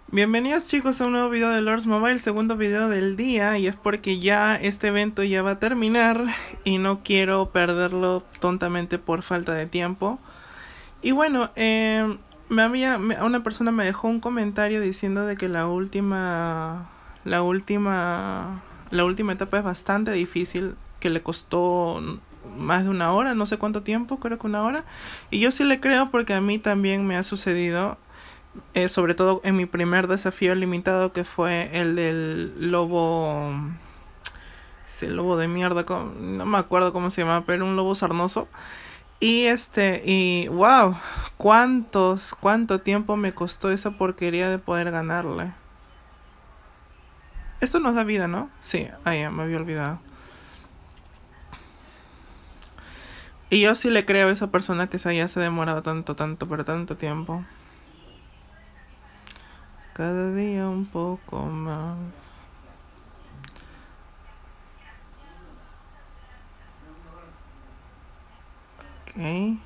Bienvenidos chicos a un nuevo video de Lords Mobile, segundo video del día, y es porque ya este evento ya va a terminar y no quiero perderlo tontamente por falta de tiempo. Y bueno, una persona me dejó un comentario diciendo de que la última etapa es bastante difícil, que le costó más de una hora, no sé cuánto tiempo, creo que una hora. Y yo sí le creo porque a mí también me ha sucedido, sobre todo en mi primer desafío limitado, que fue el del lobo. Ese lobo de mierda, no me acuerdo cómo se llamaba, pero un lobo sarnoso. Y wow, cuánto tiempo me costó esa porquería de poder ganarle. Esto nos da vida, ¿no? Sí, ya me había olvidado. Y yo sí le creo a esa persona que se haya demorado pero tanto tiempo. Cada día un poco más. Ok.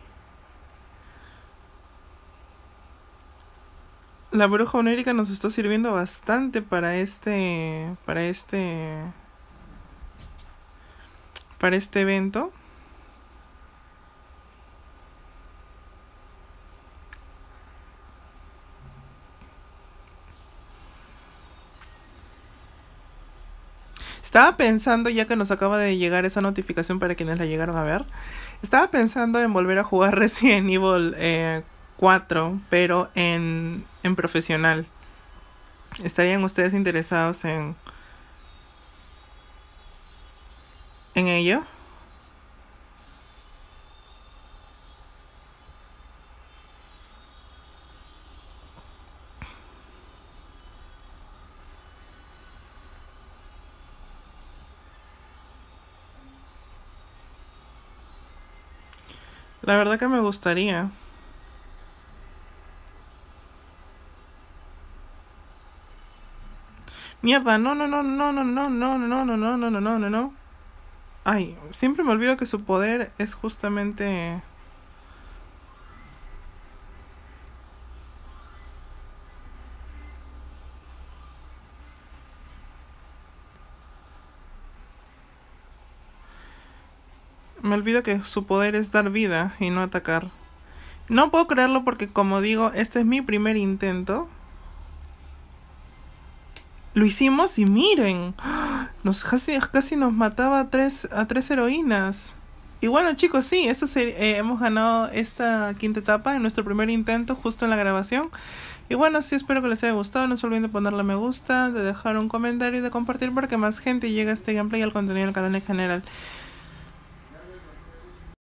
La bruja onérica nos está sirviendo bastante para este evento. Estaba pensando, ya que nos acaba de llegar esa notificación para quienes la llegaron a ver, estaba pensando en volver a jugar Resident Evil 4, pero en profesional. ¿Estarían ustedes interesados en ello? La verdad que me gustaría. Mierda, no, no, no, no, no, no, no, no, no, no, no, no, no, no, no. Ay, siempre me olvido que su poder es justamente. Me olvido que su poder es dar vida y no atacar. No puedo creerlo porque, como digo, este es mi primer intento. Lo hicimos y miren, casi nos mataba a tres heroínas. Y bueno chicos, sí, hemos ganado esta quinta etapa en nuestro primer intento, justo en la grabación. Y bueno, sí, espero que les haya gustado. No se olviden de ponerle me gusta, de dejar un comentario y de compartir para que más gente llegue a este gameplay y al contenido del canal en general.